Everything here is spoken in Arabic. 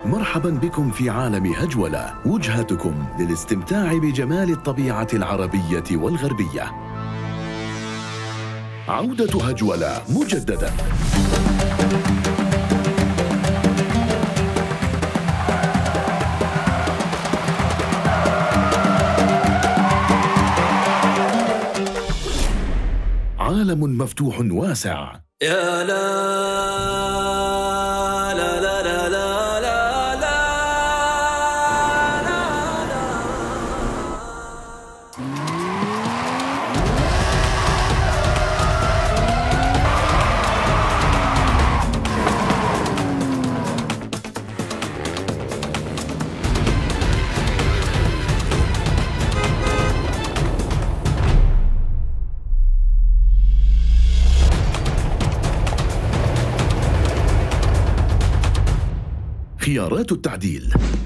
مرحبا بكم في عالم هجولة، وجهتكم للاستمتاع بجمال الطبيعة العربية والغربية. عودة هجولة مجددا. عالم مفتوح واسع. يا لا لا لا لا لا لا لا خيارات التعديل: